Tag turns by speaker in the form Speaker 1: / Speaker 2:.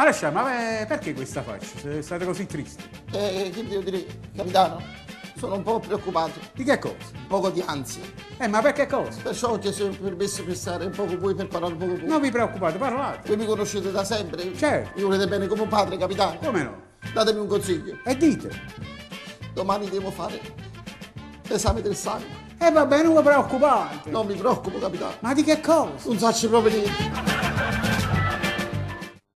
Speaker 1: Alessandro, ma perché questa faccia? State così tristi?
Speaker 2: Che devo dire, capitano? Sono un po' preoccupato,
Speaker 1: Di che cosa?
Speaker 2: un poco di ansia.
Speaker 1: Ma per che cosa?
Speaker 2: Perciò ho chiesto il permesso per stare un po' con voi, per parlare un po' con voi.
Speaker 1: Non vi preoccupate, parlate.
Speaker 2: Voi mi conoscete da sempre?
Speaker 1: Certo.
Speaker 2: Mi volete bene come un padre, capitano?
Speaker 1: Come no?
Speaker 2: Datemi un consiglio.
Speaker 1: E dite.
Speaker 2: Domani devo fare l'esame del sangue.
Speaker 1: Va bene, non vi preoccupate.
Speaker 2: Non mi preoccupo, capitano.
Speaker 1: Ma di che cosa?
Speaker 2: Non sacci proprio niente.